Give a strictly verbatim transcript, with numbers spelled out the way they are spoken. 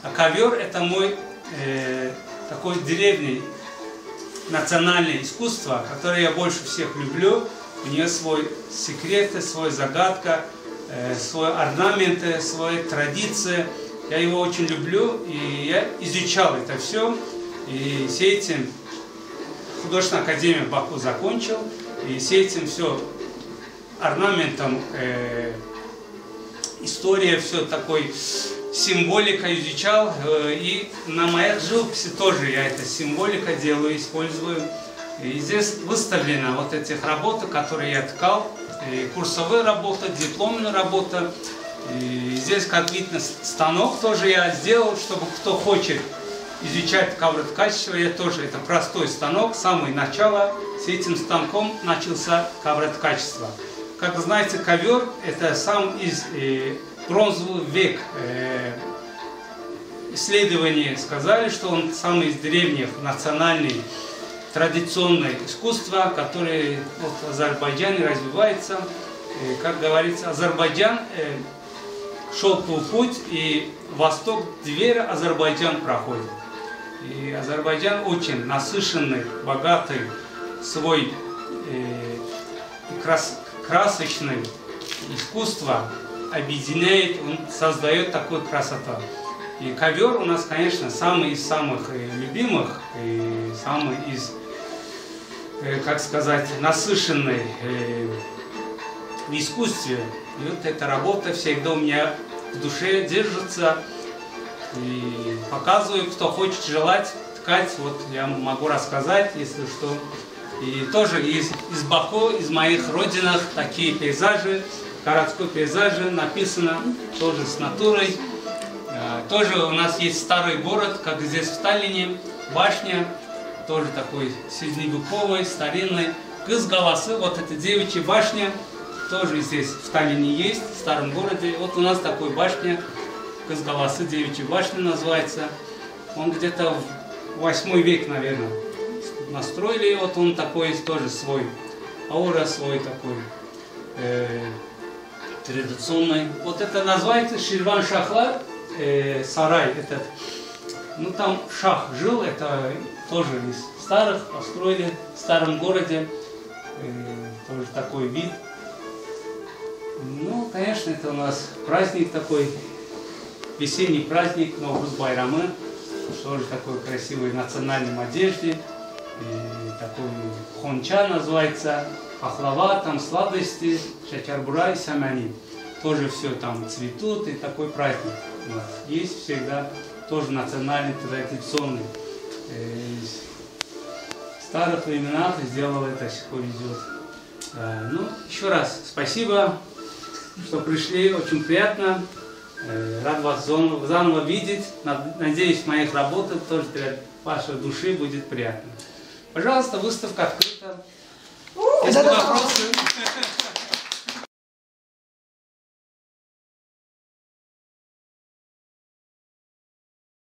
А ковер – это мой э, такой деревный национальное искусство, которое я больше всех люблю. У нее свой секрет, свой загадка, э, свой орнамент, свои традиции. Я его очень люблю, и я изучал это все. И с этим художественную академию в Баку закончил. И с этим все орнаментом, э, история, все такой символика изучал. Э, и на моих живописи тоже я это символика делаю, использую. И здесь выставлена вот этих работ, которые я ткал. И курсовая работа, дипломная работа. И здесь, как видно, станок тоже я сделал, чтобы кто хочет изучать ковроткачество, я тоже, это простой станок, с самого начала с этим станком начался ковроткачество. Как знаете, ковер это сам из э, бронзовый век. Э, исследования сказали, что он самый из древних национальный традиционное искусство, которое вот, в Азербайджане развивается. Э, как говорится, Азербайджан э, шелковый путь, и восток дверь Азербайджан проходит. И Азербайджан очень насыщенный, богатый, свой э, крас, красочный искусство объединяет, он создает такую красоту. И ковер у нас, конечно, самый из самых э, любимых, и самый из, э, как сказать, насыщенный э, в искусстве. И вот эта работа всегда у меня в душе держится. И показываю, кто хочет желать ткать, вот я могу рассказать, если что. И тоже из, из Баку, из моих родинах, такие пейзажи, городской пейзажи написано, тоже с натурой. Тоже у нас есть старый город, как здесь в Сталине, башня, тоже такой средневековый, старинный. Кыз-Галасы, вот эта девичья башня, тоже здесь в Сталине есть, в старом городе. Вот у нас такой башня, Кыз-Галасы, девичья башня называется. Он где-то в восьмой век, наверное, настроили. Вот он такой тоже свой, аура свой такой, э, традиционный. Вот это называется Ширван-Шахлар. Э, сарай этот, ну там шах жил, это тоже из старых, построили в старом городе, э, тоже такой вид. Ну, конечно, это у нас праздник такой, весенний праздник, Новруз Байрамы, тоже такой красивой национальной одежде, и такой хонча называется, пахлава, там сладости, шакарбурай, самани. Тоже все там цветут, и такой праздник у нас есть всегда, тоже национальный, традиционный. В старых временах сделал это, до сих пор идет. Ну, еще раз спасибо, что пришли, очень приятно. Рад вас заново видеть. Надеюсь, моих работах тоже для вашей души будет приятно. Пожалуйста, выставка открыта. Есть вопросы?